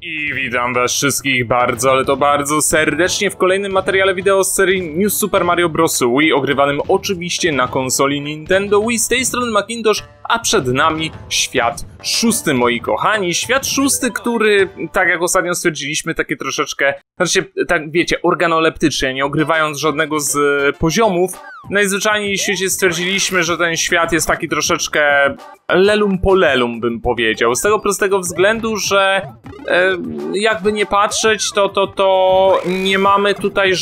I witam was wszystkich bardzo, ale to bardzo serdecznie w kolejnym materiale wideo z serii New Super Mario Bros. Wii, ogrywanym oczywiście na konsoli Nintendo Wii. Z tej strony Macintosh, a przed nami świat szósty, moi kochani. Świat szósty, który, tak jak ostatnio stwierdziliśmy, takie troszeczkę, znaczy, tak wiecie, organoleptycznie, nie ogrywając żadnego z poziomów, najzwyczajniej w świecie stwierdziliśmy, że ten świat jest taki troszeczkę lelum po lelum, bym powiedział. Z tego prostego względu, że jakby nie patrzeć, to nie mamy tutaj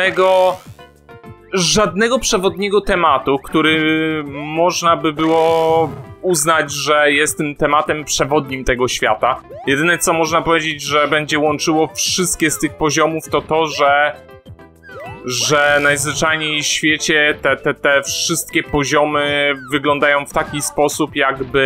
żadnego przewodniego tematu, który można by było uznać, że jest tym tematem przewodnim tego świata. Jedyne, co można powiedzieć, że będzie łączyło wszystkie z tych poziomów, to że najzwyczajniej w świecie te wszystkie poziomy wyglądają w taki sposób,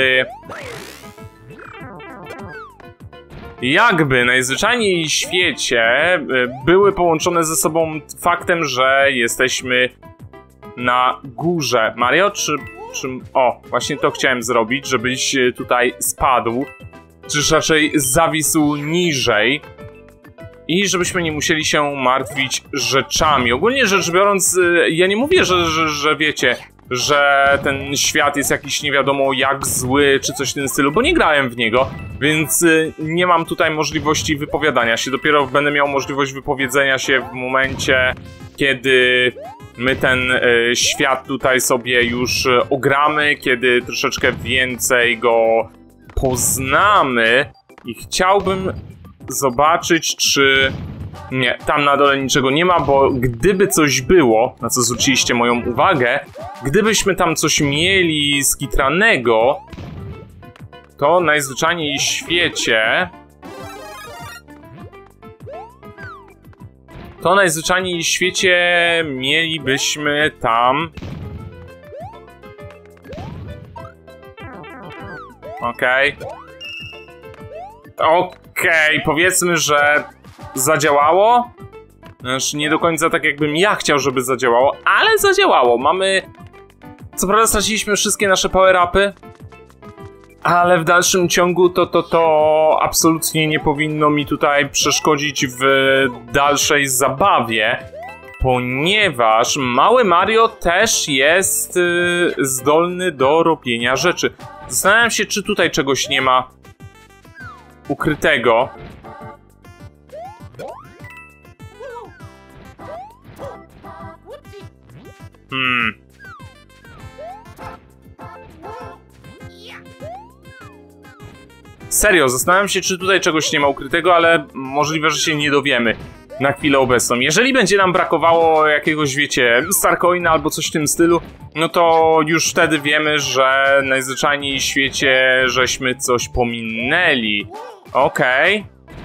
jakby najzwyczajniej w świecie były połączone ze sobą faktem, że jesteśmy na górze. Mario, czy... O, właśnie to chciałem zrobić, żebyś tutaj spadł, czy raczej zawisł niżej i żebyśmy nie musieli się martwić rzeczami. Ogólnie rzecz biorąc, ja nie mówię, że wiecie, że ten świat jest jakiś nie wiadomo jak zły, czy coś w tym stylu, bo nie grałem w niego, więc nie mam tutaj możliwości wypowiadania się. Dopiero będę miał możliwość wypowiedzenia się w momencie, kiedy my ten świat tutaj sobie już ogramy, kiedy troszeczkę więcej go poznamy i chciałbym zobaczyć, czy... Nie, tam na dole niczego nie ma, bo gdyby coś było, na co zwróciliście moją uwagę, gdybyśmy tam coś mieli skitranego, to najzwyczajniej w świecie mielibyśmy tam... Okej, powiedzmy, że zadziałało. Znaczy nie do końca tak, jakbym ja chciał, żeby zadziałało, ale zadziałało. Mamy... Co prawda straciliśmy wszystkie nasze power-upy, ale w dalszym ciągu to absolutnie nie powinno mi tutaj przeszkodzić w dalszej zabawie, ponieważ mały Mario też jest zdolny do robienia rzeczy. Zastanawiam się, czy tutaj czegoś nie ma ukrytego. Serio, zastanawiam się, czy tutaj czegoś nie ma ukrytego, ale możliwe, że się nie dowiemy na chwilę obecną. Jeżeli będzie nam brakowało jakiegoś, wiecie, Starcoina albo coś w tym stylu, no to już wtedy wiemy, że najzwyczajniej w świecie żeśmy coś pominęli. Okej.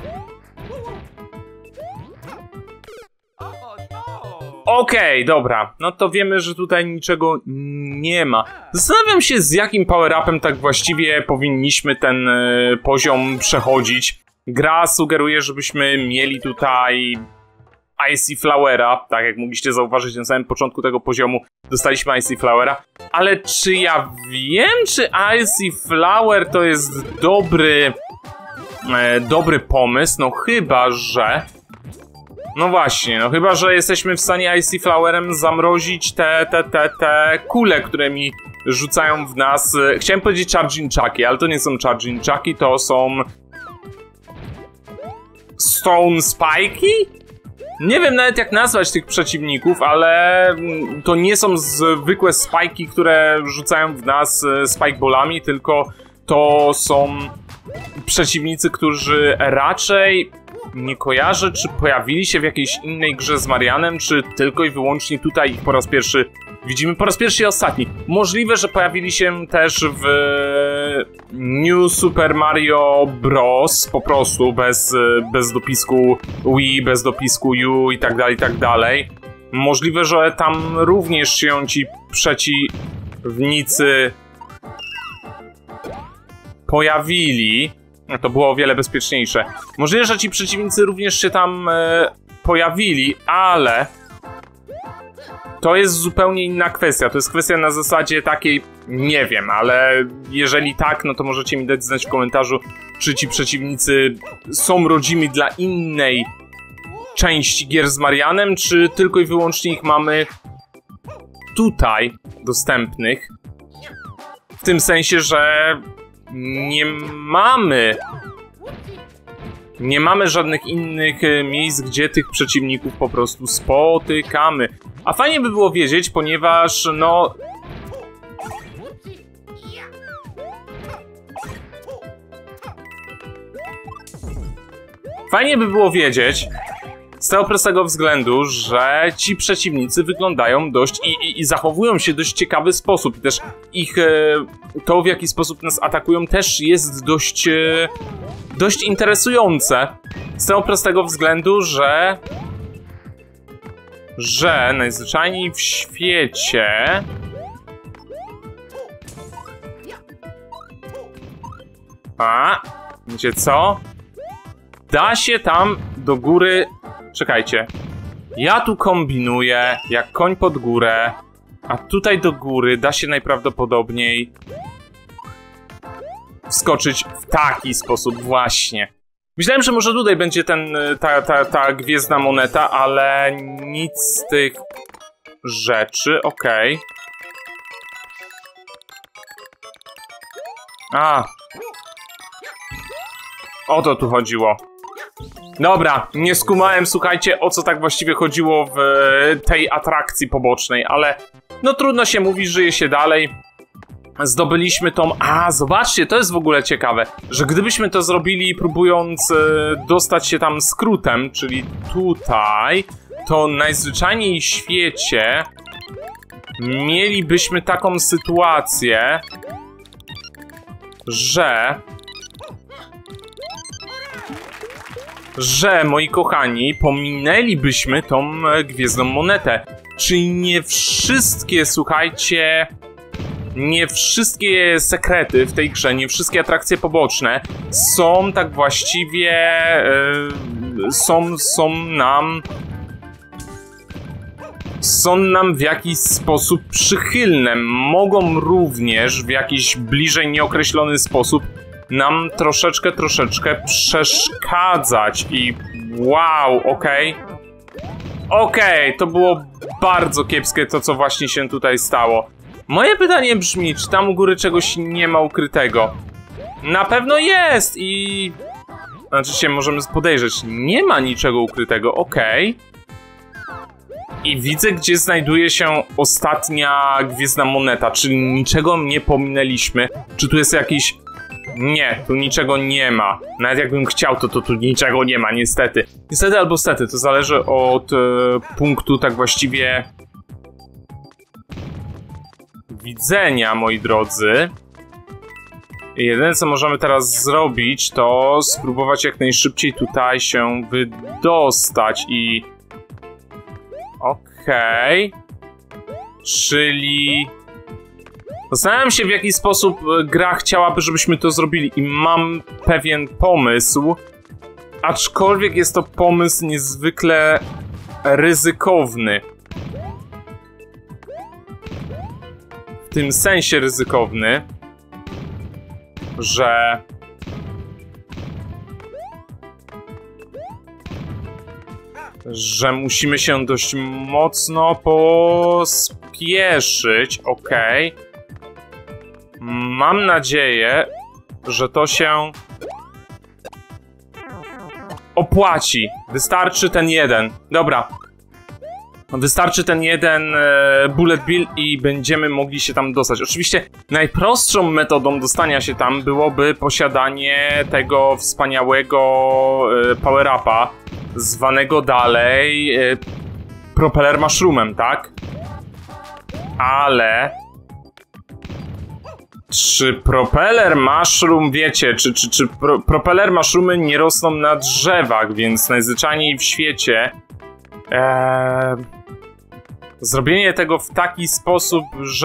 Okej, dobra, no to wiemy, że tutaj niczego nie ma. Zastanawiam się, z jakim power-upem tak właściwie powinniśmy ten poziom przechodzić. Gra sugeruje, żebyśmy mieli tutaj Icy Flowera, tak jak mogliście zauważyć na samym początku tego poziomu dostaliśmy Icy Flowera. Ale czy ja wiem, czy Icy Flower to jest dobry pomysł? No chyba, że... No właśnie, no chyba, że jesteśmy w stanie Icy Flowerem zamrozić te kule, które mi rzucają w nas. Chciałem powiedzieć Charging Chucky, ale to nie są Charging Chucky, to są... Stone Spike'i? Nie wiem nawet jak nazwać tych przeciwników, ale to nie są zwykłe spajki, które rzucają w nas spikeballami, tylko to są przeciwnicy, którzy raczej... Nie kojarzę, czy pojawili się w jakiejś innej grze z Marianem, czy tylko i wyłącznie tutaj ich po raz pierwszy widzimy. Po raz pierwszy i ostatni. Możliwe, że pojawili się też w New Super Mario Bros. Po prostu, bez dopisku Wii, bez dopisku U i tak dalej. Możliwe, że tam również się ci przeciwnicy pojawili. To było o wiele bezpieczniejsze. Możliwe, że ci przeciwnicy również się tam pojawili, ale to jest zupełnie inna kwestia. To jest kwestia na zasadzie takiej, nie wiem, ale jeżeli tak, no to możecie mi dać znać w komentarzu, czy ci przeciwnicy są rodzimi dla innej części gier z Marianem, czy tylko i wyłącznie ich mamy tutaj dostępnych. W tym sensie, że nie mamy żadnych innych miejsc, gdzie tych przeciwników po prostu spotykamy. A fajnie by było wiedzieć, ponieważ no... Fajnie by było wiedzieć, z tego prostego względu, że ci przeciwnicy wyglądają dość i zachowują się w dość ciekawy sposób. I też ich to, w jaki sposób nas atakują, też jest dość interesujące. Z tego prostego względu, że najzwyczajniej w świecie wiecie co? Da się tam do góry... Czekajcie. Ja tu kombinuję, jak koń pod górę, a tutaj do góry da się najprawdopodobniej wskoczyć w taki sposób właśnie. Myślałem, że może tutaj będzie ta gwiezdna moneta, ale nic z tych rzeczy. Okej. O to tu chodziło. Dobra, nie skumałem, słuchajcie, o co tak właściwie chodziło w tej atrakcji pobocznej, ale no trudno się mówi, żyje się dalej. Zdobyliśmy tą... zobaczcie, to jest w ogóle ciekawe, że gdybyśmy to zrobili próbując dostać się tam skrótem, czyli tutaj, to najzwyczajniej w świecie mielibyśmy taką sytuację, że, moi kochani, pominęlibyśmy tą gwiezdną monetę. Czyli nie wszystkie, słuchajcie, nie wszystkie sekrety w tej grze, nie wszystkie atrakcje poboczne są tak właściwie, są nam w jakiś sposób przychylne. Mogą również w jakiś bliżej nieokreślony sposób nam troszeczkę przeszkadzać i wow, okej, to było bardzo kiepskie to, co właśnie się tutaj stało. Moje pytanie brzmi, czy tam u góry czegoś nie ma ukrytego? Na pewno jest i... Znaczy się możemy podejrzeć, nie ma niczego ukrytego, I widzę, gdzie znajduje się ostatnia gwiezdna moneta, czyli niczego nie pominęliśmy. Czy tu jest jakiś... Nie, tu niczego nie ma. Nawet jakbym chciał, to tu niczego nie ma, niestety. Niestety albo stety, to zależy od punktu tak właściwie widzenia, moi drodzy. Jedyne, co możemy teraz zrobić, to spróbować jak najszybciej tutaj się wydostać i... Czyli... Zastanawiam się, w jaki sposób gra chciałaby, żebyśmy to zrobili i mam pewien pomysł, aczkolwiek jest to pomysł niezwykle ryzykowny. W tym sensie ryzykowny, że musimy się dość mocno pospieszyć, Mam nadzieję, że to się opłaci. Wystarczy ten jeden. Dobra. Wystarczy ten jeden bullet bill i będziemy mogli się tam dostać. Oczywiście najprostszą metodą dostania się tam byłoby posiadanie tego wspaniałego power-upa, zwanego dalej propeller mushroomem, tak? Ale... Czy propeller mushroom, wiecie, czy propeller mushroomy nie rosną na drzewach, więc najzwyczajniej w świecie zrobienie tego w taki sposób,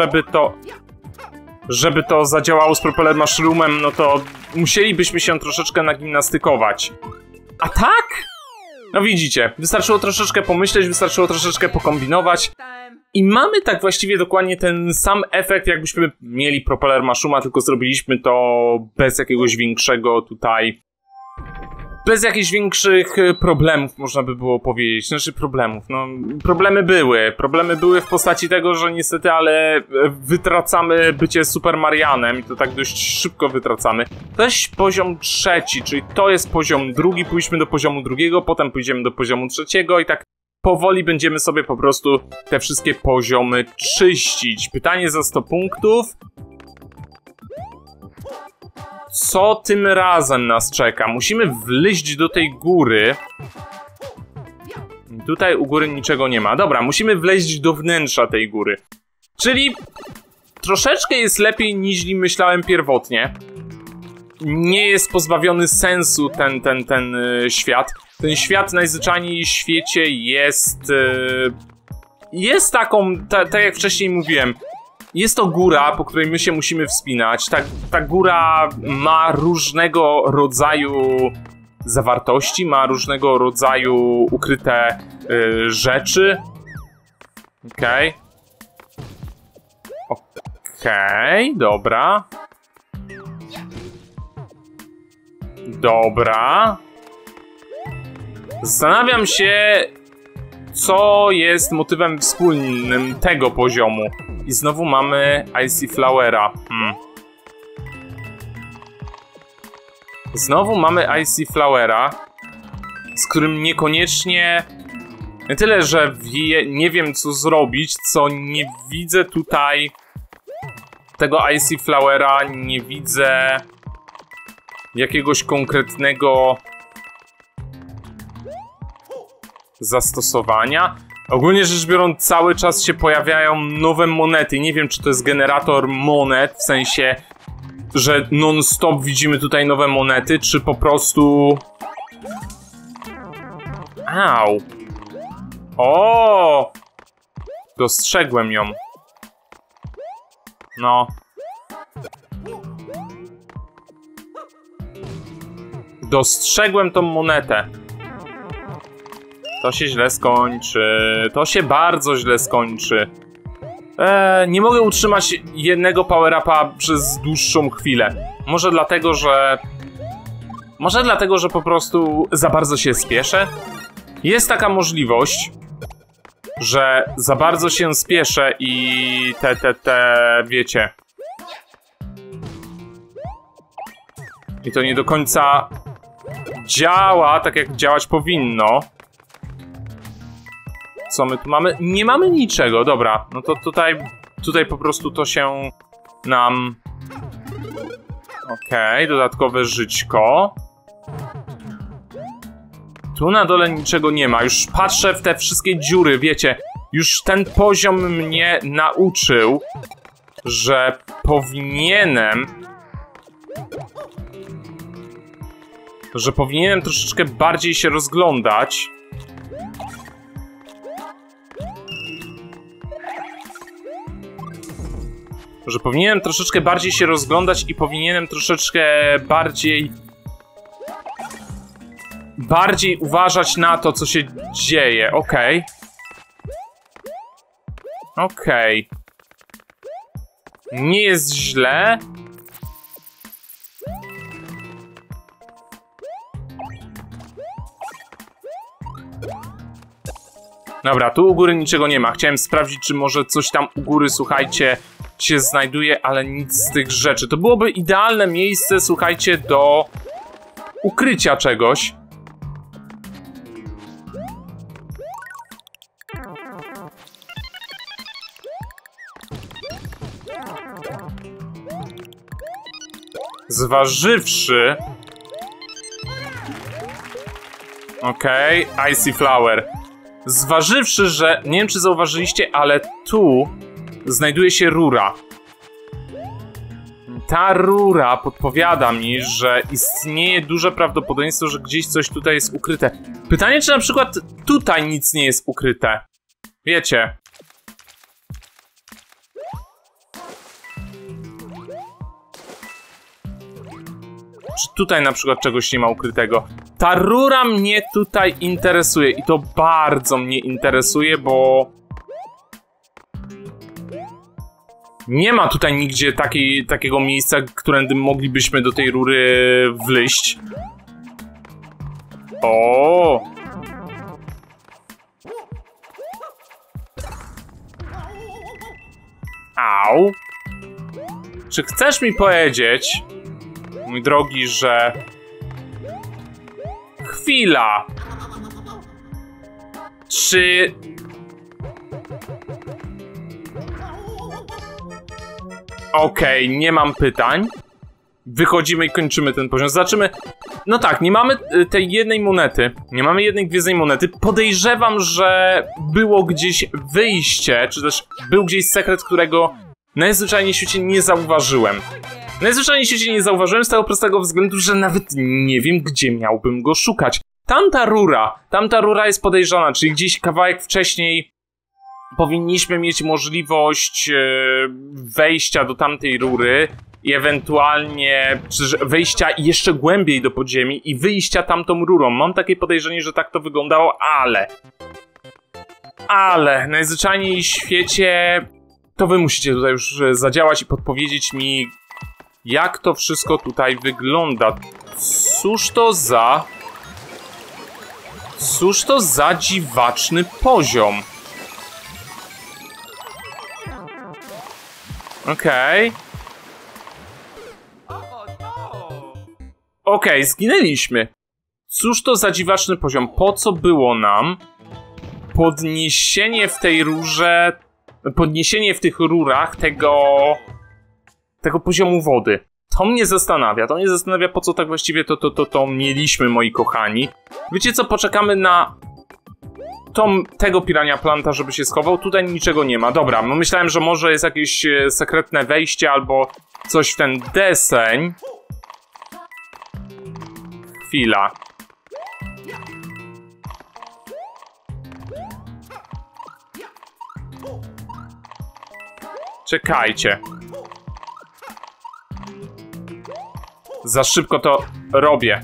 żeby to zadziałało z propeller mushroomem, no to musielibyśmy się troszeczkę nagimnastykować. A tak? No widzicie, wystarczyło troszeczkę pomyśleć, wystarczyło troszeczkę pokombinować I mamy tak właściwie dokładnie ten sam efekt, jakbyśmy mieli Propeller Mushrooma, tylko zrobiliśmy to bez jakiegoś większego tutaj... Bez jakichś większych problemów, można by było powiedzieć. Znaczy problemów, no... Problemy były w postaci tego, że niestety, ale wytracamy bycie Super Marianem i to tak dość szybko wytracamy. To jest poziom 3, czyli to jest poziom 2, pójdźmy do poziomu 2, potem pójdziemy do poziomu 3 i tak powoli będziemy sobie po prostu te wszystkie poziomy czyścić. Pytanie za 100 punktów. Co tym razem nas czeka? Musimy wleźć do tej góry. Tutaj u góry niczego nie ma. Dobra, musimy wleźć do wnętrza tej góry. Czyli troszeczkę jest lepiej niż myślałem pierwotnie. Nie jest pozbawiony sensu ten świat. Ten świat najzwyczajniej w świecie jest taką, tak jak wcześniej mówiłem, jest to góra, po której my się musimy wspinać. Ta góra ma różnego rodzaju zawartości, ma różnego rodzaju ukryte rzeczy. Okej, dobra. Dobra. Zastanawiam się, co jest motywem wspólnym tego poziomu. I znowu mamy Icy Flowera. Znowu mamy Icy Flowera, z którym niekoniecznie... Nie tyle, że nie wiem co zrobić, co nie widzę tutaj tego Icy Flowera, nie widzę jakiegoś konkretnego zastosowania. Ogólnie rzecz biorąc, cały czas się pojawiają nowe monety. Nie wiem, czy to jest generator monet, w sensie, że non-stop widzimy tutaj nowe monety, czy po prostu... Au! O! Dostrzegłem ją. No. Dostrzegłem tą monetę. To się źle skończy. To się bardzo źle skończy. Nie mogę utrzymać jednego power-upa przez dłuższą chwilę. Może dlatego, że po prostu za bardzo się spieszę? Jest taka możliwość, że za bardzo się spieszę i wiecie. I to nie do końca działa tak, jak działać powinno. Co my tu mamy? Nie mamy niczego, dobra. No to tutaj po prostu to się nam... Okej, dodatkowe żyćko. Tu na dole niczego nie ma. Już patrzę w te wszystkie dziury, wiecie. Już ten poziom mnie nauczył, że powinienem troszeczkę bardziej się rozglądać. Że powinienem troszeczkę bardziej się rozglądać i powinienem troszeczkę bardziej uważać na to, co się dzieje. Okej. Nie jest źle. Dobra, tu u góry niczego nie ma. Chciałem sprawdzić, czy może coś tam u góry, słuchajcie, się znajduje, ale nic z tych rzeczy. To byłoby idealne miejsce, słuchajcie, do ukrycia czegoś. Zważywszy... Okej, Icy Flower. Zważywszy, że... Nie wiem, czy zauważyliście, ale tu znajduje się rura. Ta rura podpowiada mi, że istnieje duże prawdopodobieństwo, że gdzieś coś tutaj jest ukryte. Pytanie, czy na przykład tutaj nic nie jest ukryte. Wiecie. Czy tutaj na przykład czegoś nie ma ukrytego? Ta rura mnie tutaj interesuje i to bardzo mnie interesuje, bo... Nie ma tutaj nigdzie takiego miejsca, którędy moglibyśmy do tej rury wleźć. O! Au! Czy chcesz mi powiedzieć, mój drogi, że... Chwila! Czy... Okej, nie mam pytań. Wychodzimy i kończymy ten poziom. Zobaczymy. No tak, nie mamy tej jednej monety. Nie mamy jednej gwiezdnej monety. Podejrzewam, że było gdzieś wyjście, czy też był gdzieś sekret, którego najzwyczajniej w świecie nie zauważyłem. Najzwyczajniej w świecie nie zauważyłem z tego prostego względu, że nawet nie wiem, gdzie miałbym go szukać. Tamta rura jest podejrzana, czyli gdzieś kawałek wcześniej powinniśmy mieć możliwość wejścia do tamtej rury i ewentualnie wejścia jeszcze głębiej do podziemi i wyjścia tamtą rurą. Mam takie podejrzenie, że tak to wyglądało, ale najzwyczajniej w świecie to wy musicie tutaj już zadziałać i podpowiedzieć mi, jak to wszystko tutaj wygląda. Cóż to za dziwaczny poziom? Okej, zginęliśmy. Cóż to za dziwaczny poziom? Po co było nam podniesienie w tej rurze, podniesienie w tych rurach tego poziomu wody? To mnie zastanawia, po co tak właściwie to mieliśmy, moi kochani. Wiecie co, poczekamy na tego Piranha Planta, żeby się schował. Tutaj niczego nie ma. Dobra, no myślałem, że może jest jakieś sekretne wejście albo coś w ten deseń. Chwila. Czekajcie. Za szybko to robię.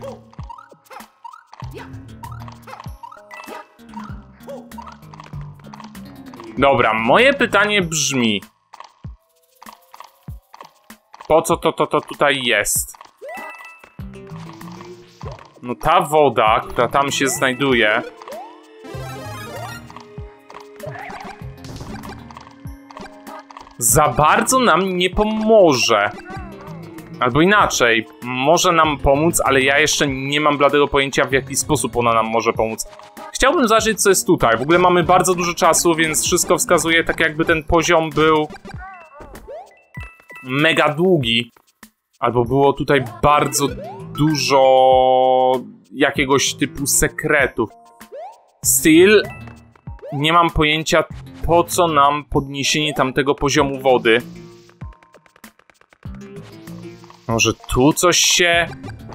Dobra, moje pytanie brzmi: po co to tutaj jest? No ta woda, która tam się znajduje, za bardzo nam nie pomoże. Albo inaczej, może nam pomóc, ale ja jeszcze nie mam bladego pojęcia, w jaki sposób ona nam może pomóc. Chciałbym zobaczyć, co jest tutaj. W ogóle mamy bardzo dużo czasu, więc wszystko wskazuje, tak jakby ten poziom był mega długi. Albo było tutaj bardzo dużo jakiegoś typu sekretów. Still nie mam pojęcia, po co nam podniesienie tamtego poziomu wody. Może tu coś się...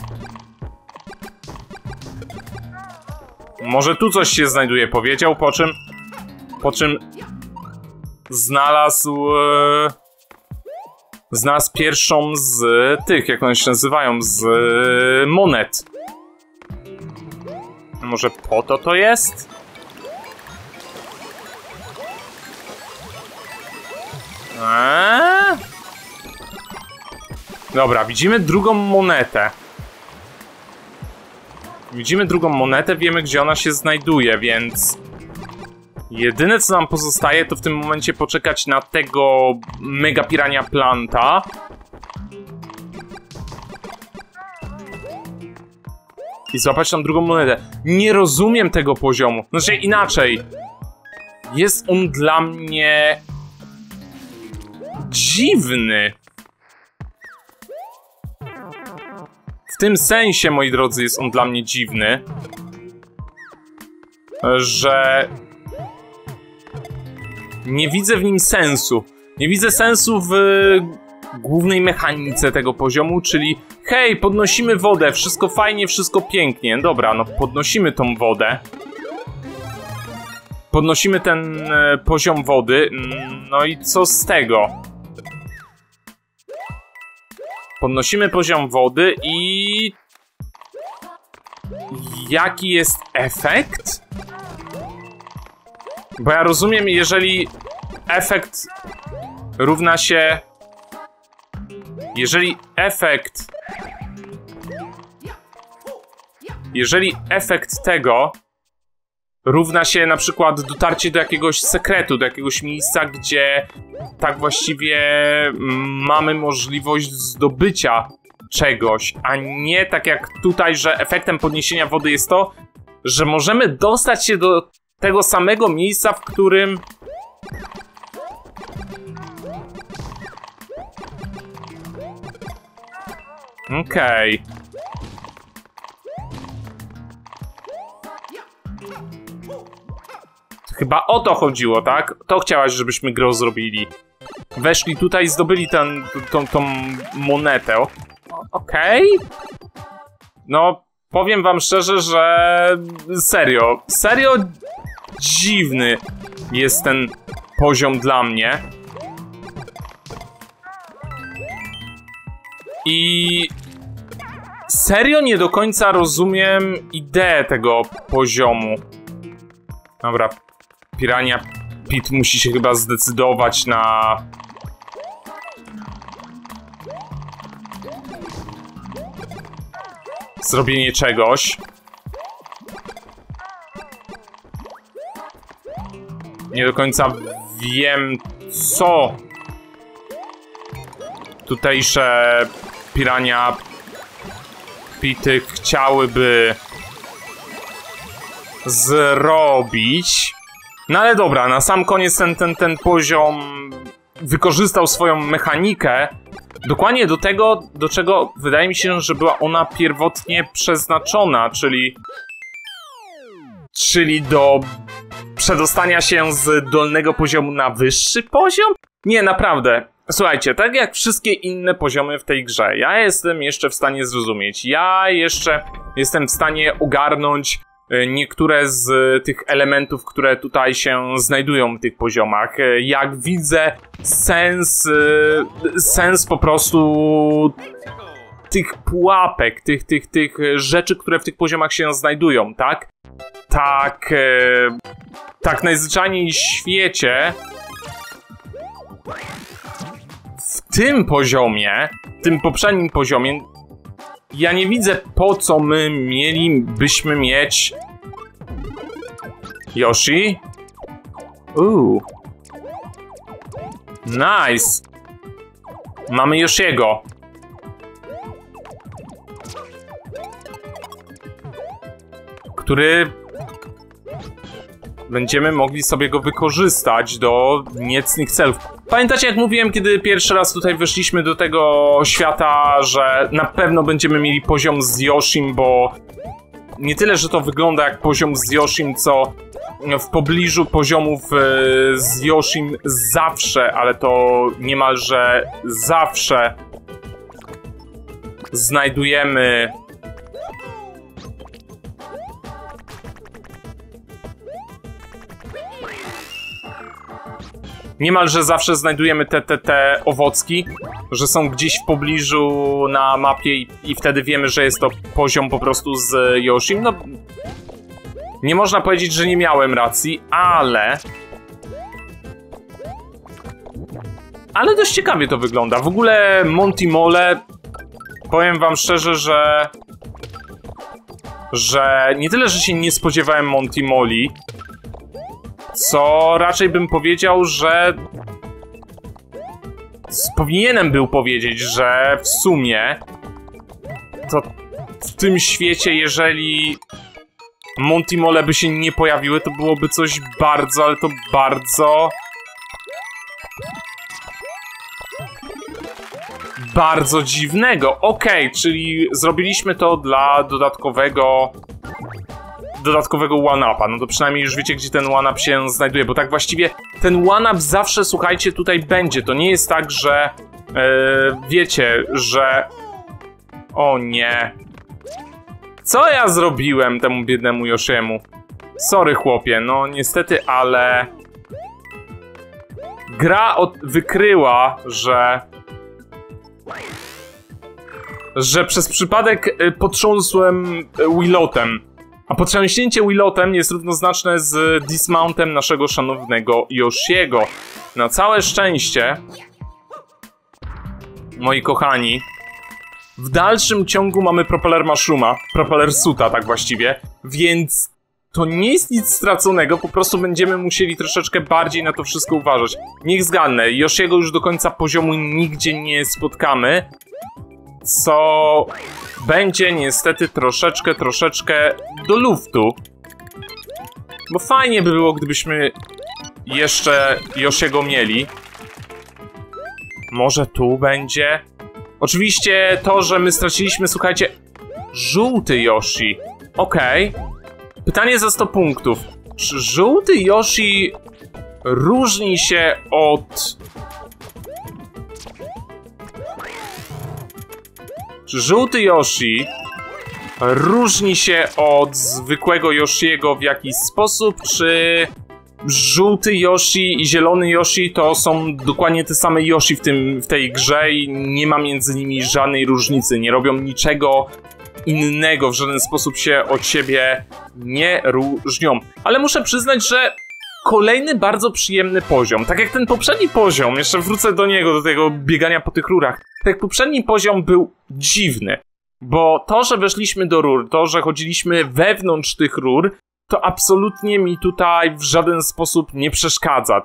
Może tu coś się znajduje, powiedział, po czym znalazł pierwszą z tych, jak one się nazywają, z monet. Może po to jest? Dobra, widzimy drugą monetę. Wiemy, gdzie ona się znajduje, więc... Jedyne, co nam pozostaje, to w tym momencie poczekać na tego Mega Piranha Planta. I złapać tam drugą monetę. Nie rozumiem tego poziomu. Znaczy inaczej. Jest on dla mnie... dziwny. W tym sensie, moi drodzy, jest on dla mnie dziwny, że nie widzę w nim sensu. Nie widzę sensu w głównej mechanice tego poziomu, czyli hej, podnosimy wodę, wszystko fajnie, wszystko pięknie. Dobra, no podnosimy tą wodę. Podnosimy ten poziom wody, no i co z tego? Podnosimy poziom wody i... Jaki jest efekt? Bo ja rozumiem, jeżeli efekt równa się... Jeżeli efekt tego równa się na przykład dotarcie do jakiegoś sekretu, do jakiegoś miejsca, gdzie tak właściwie mamy możliwość zdobycia czegoś, a nie tak jak tutaj, że efektem podniesienia wody jest to, że możemy dostać się do tego samego miejsca, w którym... Okej. Chyba o to chodziło, tak? To chciałaś, żebyśmy grę zrobili. Weszli tutaj i zdobyli tą monetę. Okej. No, powiem wam szczerze, że... Serio dziwny jest ten poziom dla mnie. I... Serio nie do końca rozumiem ideę tego poziomu. Dobra, Piranha Pit musi się chyba zdecydować na... zrobienie czegoś. Nie do końca wiem, co tutejsze Piranha Pity chciałyby zrobić. No ale dobra, na sam koniec ten poziom wykorzystał swoją mechanikę dokładnie do tego, do czego wydaje mi się, że była ona pierwotnie przeznaczona, czyli do przedostania się z dolnego poziomu na wyższy poziom? Nie, naprawdę. Słuchajcie, tak jak wszystkie inne poziomy w tej grze, ja jestem jeszcze w stanie zrozumieć. Ja jeszcze jestem w stanie ogarnąć niektóre z tych elementów, które tutaj się znajdują w tych poziomach. Jak widzę sens po prostu tych pułapek, tych rzeczy, które w tych poziomach się znajdują, tak? Tak najzwyczajniej w świecie w tym poziomie, w tym poprzednim poziomie, ja nie widzę, po co my mielibyśmy mieć Yoshi. Nice. Mamy Yoshiego. Który będziemy mogli sobie go wykorzystać do niecnych celów. Pamiętacie, jak mówiłem, kiedy pierwszy raz tutaj weszliśmy do tego świata, że na pewno będziemy mieli poziom z Yoshim, bo nie tyle, że to wygląda jak poziom z Yoshim, co w pobliżu poziomów z Yoshim zawsze, ale to niemalże zawsze znajdujemy te owocki, że są gdzieś w pobliżu na mapie i wtedy wiemy, że jest to poziom po prostu z Yoshim. No, nie można powiedzieć, że nie miałem racji, ale dość ciekawie to wygląda. W ogóle Monty Mole, powiem wam szczerze, że nie tyle, że się nie spodziewałem Monty Moli, co raczej bym powiedział, że powinienem był powiedzieć, że w sumie to w tym świecie, jeżeli Monty Mole by się nie pojawiły, to byłoby coś bardzo, ale to bardzo dziwnego. Okej, czyli zrobiliśmy to dla dodatkowego one-upa. No to przynajmniej już wiecie, gdzie ten one-up się znajduje, bo tak właściwie ten one-up zawsze, słuchajcie, tutaj będzie. To nie jest tak, że wiecie, że... O nie. Co ja zrobiłem temu biednemu Yoshiemu? Sorry, chłopie, no niestety, ale... Gra wykryła, że przez przypadek potrząsłem Willotem. A potrząśnięcie Willotem jest równoznaczne z dismountem naszego szanownego Yoshiego. Na całe szczęście moi kochani, w dalszym ciągu mamy Propeller Mushrooma, Propeller Suita tak właściwie, więc to nie jest nic straconego, po prostu będziemy musieli troszeczkę bardziej na to wszystko uważać. Niech zgadnę, Yoshiego już do końca poziomu nigdzie nie spotkamy, co będzie niestety troszeczkę do luftu. Bo fajnie by było, gdybyśmy jeszcze Yoshiego mieli. Może tu będzie? Oczywiście to, że my straciliśmy, słuchajcie, żółty Yoshi. Okej. Pytanie za 100 punktów. Czy żółty Yoshi różni się od... Czy żółty Yoshi różni się od zwykłego Yoshiego w jakiś sposób, czy żółty Yoshi i zielony Yoshi to są dokładnie te same Yoshi w tej grze i nie ma między nimi żadnej różnicy, nie robią niczego innego, w żaden sposób się od siebie nie różnią. Ale muszę przyznać, że kolejny bardzo przyjemny poziom, tak jak ten poprzedni poziom, jeszcze wrócę do niego, do tego biegania po tych rurach, tak jak poprzedni poziom był dziwny, bo to, że weszliśmy do rur, to, że chodziliśmy wewnątrz tych rur, to absolutnie mi tutaj w żaden sposób nie przeszkadza.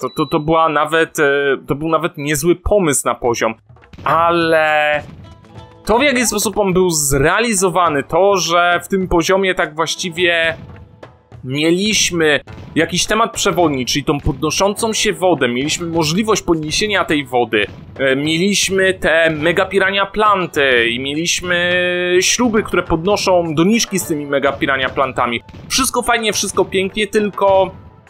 To był nawet niezły pomysł na poziom, ale to, w jaki sposób on był zrealizowany, to, że w tym poziomie tak właściwie mieliśmy jakiś temat przewodni, czyli tą podnoszącą się wodę, mieliśmy możliwość podniesienia tej wody, mieliśmy te mega pirania planty i mieliśmy śruby, które podnoszą doniczki z tymi mega pirania plantami. Wszystko fajnie, wszystko pięknie, tylko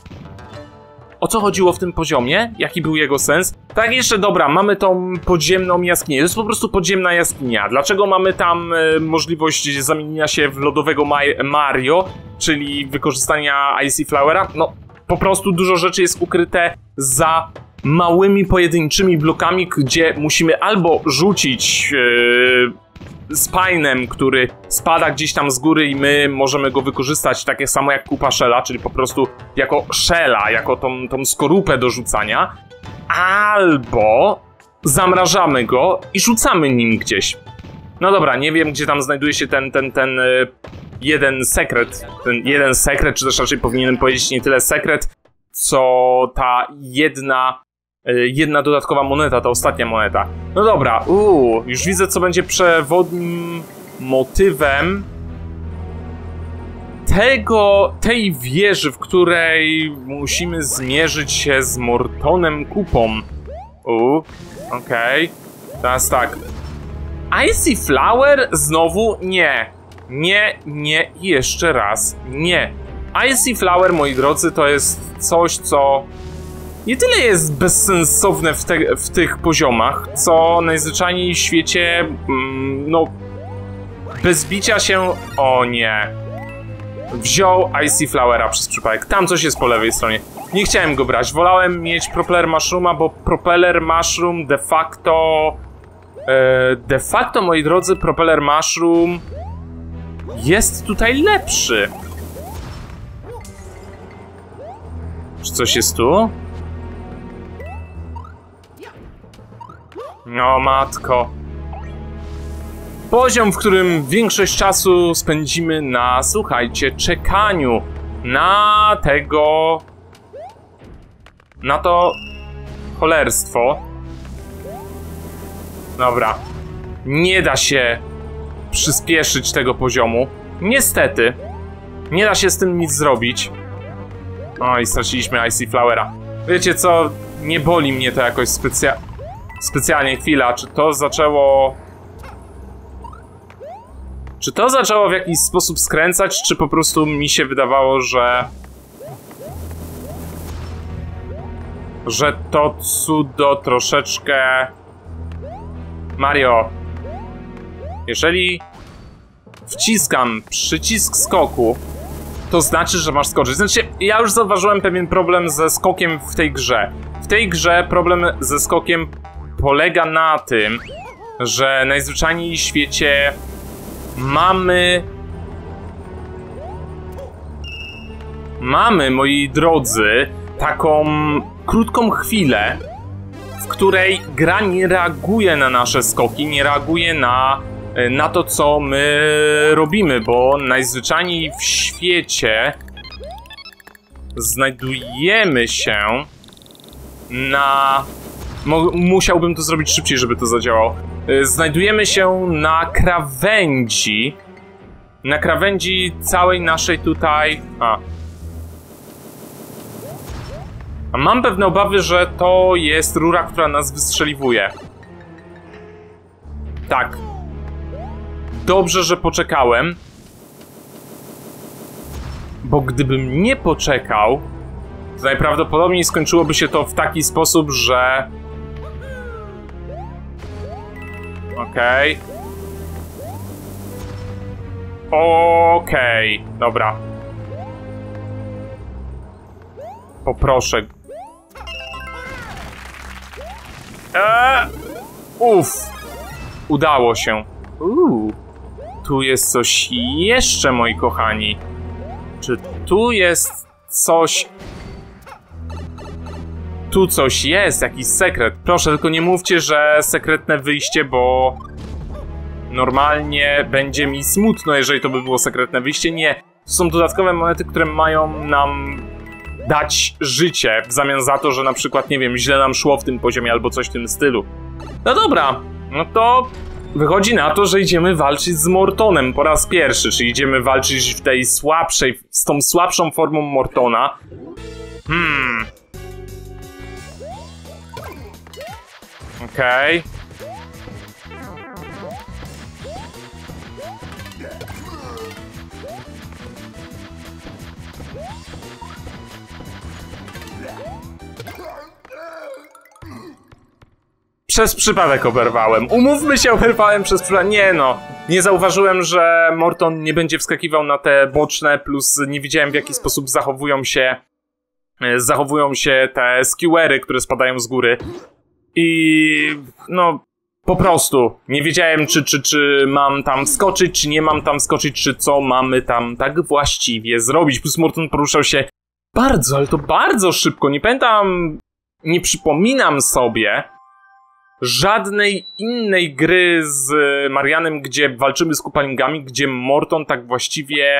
o co chodziło w tym poziomie? Jaki był jego sens? Tak, jeszcze dobra, mamy tą podziemną jaskinię. To jest po prostu podziemna jaskinia. Dlaczego mamy tam możliwość zamienienia się w lodowego Mario, czyli wykorzystania Icy Flowera? No, po prostu dużo rzeczy jest ukryte za małymi pojedynczymi blokami, gdzie musimy albo rzucić Spinem, który spada gdzieś tam z góry i my możemy go wykorzystać takie samo jak kupa Shella, czyli po prostu jako Shella, jako tą skorupę do rzucania, albo zamrażamy go i rzucamy nim gdzieś. No dobra, nie wiem, gdzie tam znajduje się ten jeden sekret, czy też raczej powinienem powiedzieć nie tyle sekret, co ta jedna dodatkowa moneta, ta ostatnia moneta. No dobra, już widzę, co będzie przewodnim motywem tej wieży, w której musimy zmierzyć się z Mortonem Kupą. Okej. Teraz tak. Icy Flower? Znowu? Nie. Nie, jeszcze raz. Nie. Icy Flower, moi drodzy, to jest coś, co nie tyle jest bezsensowne w tych poziomach, co najzwyczajniej w świecie, no, bez bicia się, o nie, wziął Icy Flowera przez przypadek. Tam coś jest po lewej stronie. Nie chciałem go brać, wolałem mieć Propeller Mushrooma, bo Propeller Mushroom de facto, moi drodzy, Propeller Mushroom jest tutaj lepszy. Czy coś jest tu? No matko. Poziom, w którym większość czasu spędzimy na, słuchajcie, czekaniu na to cholerstwo. Dobra. Nie da się przyspieszyć tego poziomu. Niestety. Nie da się z tym nic zrobić. I straciliśmy Icy Flowera. Wiecie co? Nie boli mnie to jakoś specjalnie. Chwila, czy to zaczęło w jakiś sposób skręcać, czy po prostu mi się wydawało, że to cudo troszeczkę... Mario, jeżeli wciskam przycisk skoku, to znaczy, że masz skoczyć. Znaczy, ja już zauważyłem pewien problem ze skokiem w tej grze. W tej grze problem ze skokiem polega na tym, że najzwyczajniej w świecie mamy, moi drodzy, taką krótką chwilę, w której gra nie reaguje na nasze skoki, nie reaguje na to, co my robimy, bo najzwyczajniej w świecie znajdujemy się na... Musiałbym to zrobić szybciej, żeby to zadziałało. Znajdujemy się na krawędzi całej naszej tutaj... A mam pewne obawy, że to jest rura, która nas wystrzeliwuje. Tak. Dobrze, że poczekałem. Bo gdybym nie poczekał, to najprawdopodobniej skończyłoby się to w taki sposób, że... Okej. Okej, dobra. Poproszę. Udało się. Tu jest coś jeszcze, moi kochani. Czy tu jest coś... Tu coś jest, jakiś sekret. Proszę, tylko nie mówcie, że sekretne wyjście, bo... Normalnie będzie mi smutno, jeżeli to by było sekretne wyjście. Nie. To są dodatkowe monety, które mają nam dać życie w zamian za to, że na przykład, nie wiem, źle nam szło w tym poziomie albo coś w tym stylu. No dobra, no to wychodzi na to, że idziemy walczyć z Mortonem po raz pierwszy, czyli idziemy walczyć w tej słabszej, z tą słabszą formą Mortona. Okej. Przez przypadek oberwałem. Umówmy się, oberwałem przez przypadek. Nie no. Nie zauważyłem, że Morton nie będzie wskakiwał na te boczne, plus nie widziałem, w jaki sposób zachowują się te skewery, które spadają z góry. I no po prostu nie wiedziałem, czy mam tam skoczyć, czy nie mam tam skoczyć, czy co mamy tam tak właściwie zrobić. Plus Morton poruszał się bardzo, ale to bardzo szybko. Nie pamiętam, nie przypominam sobie żadnej innej gry z Marianem, gdzie walczymy z kupalingami, gdzie Morton tak właściwie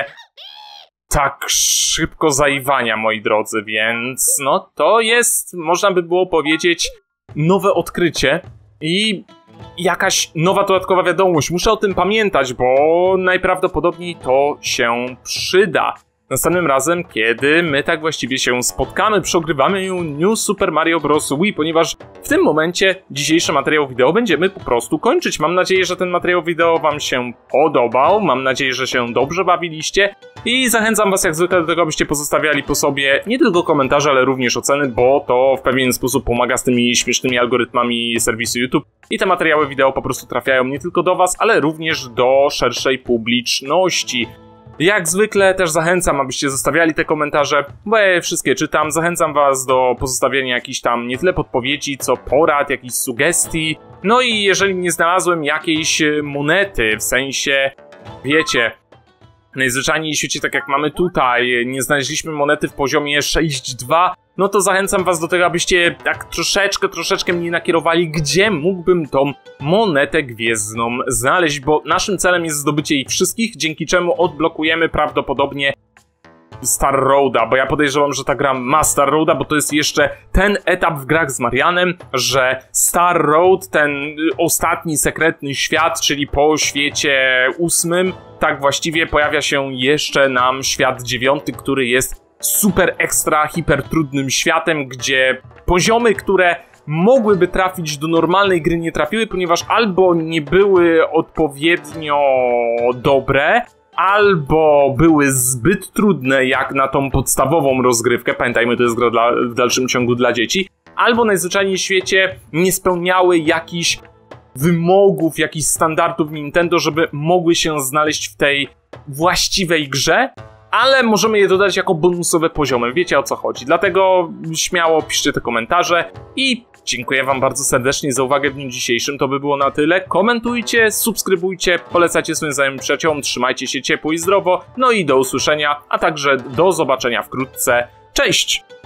tak szybko zaiwania, moi drodzy, więc no to jest, można by było powiedzieć, nowe odkrycie i jakaś nowa dodatkowa wiadomość. Muszę o tym pamiętać, bo najprawdopodobniej to się przyda następnym razem, kiedy my tak właściwie się spotkamy przy ogrywaniu New Super Mario Bros. Wii, ponieważ w tym momencie dzisiejszy materiał wideo będziemy po prostu kończyć. Mam nadzieję, że ten materiał wideo wam się podobał, mam nadzieję, że się dobrze bawiliście i zachęcam was jak zwykle do tego, abyście pozostawiali po sobie nie tylko komentarze, ale również oceny, bo to w pewien sposób pomaga z tymi śmiesznymi algorytmami serwisu YouTube i te materiały wideo po prostu trafiają nie tylko do was, ale również do szerszej publiczności. Jak zwykle też zachęcam, abyście zostawiali te komentarze, bo ja je wszystkie czytam. Zachęcam was do pozostawienia jakichś tam nie tyle podpowiedzi, co porad, jakichś sugestii. No i jeżeli nie znalazłem jakiejś monety, w sensie, wiecie, najzwyczajniej w świecie, tak jak mamy tutaj, nie znaleźliśmy monety w poziomie 6.2, no to zachęcam was do tego, abyście tak troszeczkę mnie nakierowali, gdzie mógłbym tą monetę gwiezdną znaleźć, bo naszym celem jest zdobycie ich wszystkich, dzięki czemu odblokujemy prawdopodobnie Star Roada, bo ja podejrzewam, że ta gra ma Star Roada, bo to jest jeszcze ten etap w grach z Marianem, że Star Road, ten ostatni sekretny świat, czyli po świecie 8, tak właściwie pojawia się jeszcze nam świat 9, który jest super ekstra, hiper trudnym światem, gdzie poziomy, które mogłyby trafić do normalnej gry, nie trafiły, ponieważ albo nie były odpowiednio dobre, albo były zbyt trudne jak na tą podstawową rozgrywkę, pamiętajmy, to jest gra w dalszym ciągu dla dzieci, albo najzwyczajniej w świecie nie spełniały jakichś wymogów, jakichś standardów Nintendo, żeby mogły się znaleźć w tej właściwej grze, ale możemy je dodać jako bonusowe poziomy, wiecie o co chodzi, dlatego śmiało piszcie te komentarze i dziękuję wam bardzo serdecznie za uwagę w dniu dzisiejszym, to by było na tyle. Komentujcie, subskrybujcie, polecajcie swoim znajomym przyjaciołom, trzymajcie się ciepło i zdrowo, no i do usłyszenia, a także do zobaczenia wkrótce. Cześć!